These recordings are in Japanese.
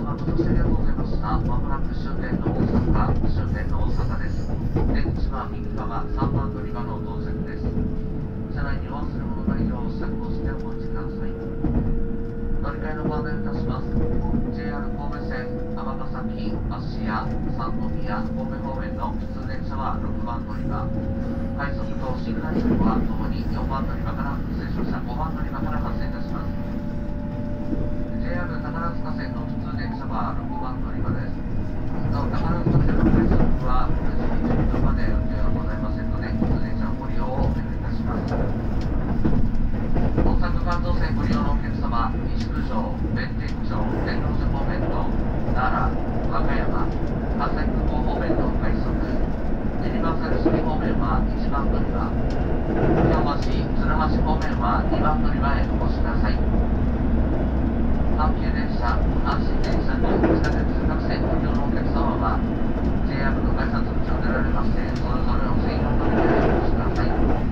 ご乗車ありがとうございました。まもなく終点の大阪です。出口は右側3番乗り場の到着です。車内にお忘れ物ないよう支度をしてお待ちください。乗り換えのご案内をいたします。JR 神戸線尼崎、芦屋、三宮、神戸方面の普通電車は6番乗り場、快速と寝台車はともに4番乗り場から失礼しました5番乗り場から発生いたします。 JR 宝塚線の普通電車は6番乗り場です。なお宝塚線の快速は11時まで運転はございませんので、普通電車のご利用をお願いいたします。大阪環状線ご利用のお客様、西九条、弁天町、天王寺方面と奈良、和歌山、関西空港方面の快速、ユニバーサルシティ方面は1番乗り場、京橋、鶴橋方面は2番乗り場へお越しください。阪急電車、阪神電車に地下鉄各線ご利用のお客様は JR の改札口を出られまして、それぞれの専用乗り場へお越しください。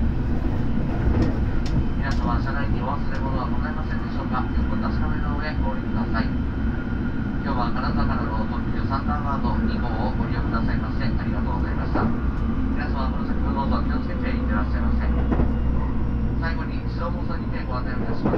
皆様、車内にお忘れ物はございませんでしょうか。よく確かめの上ご降りください。今日は金沢からの特急サンダーバード2号をご利用くださいましてありがとうございました。皆様、この先もどうぞ気をつけていってらっしゃいませ。最後に白房にてご案内をいたします。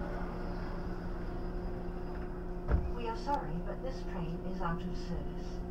Sorry, but this train is out of service.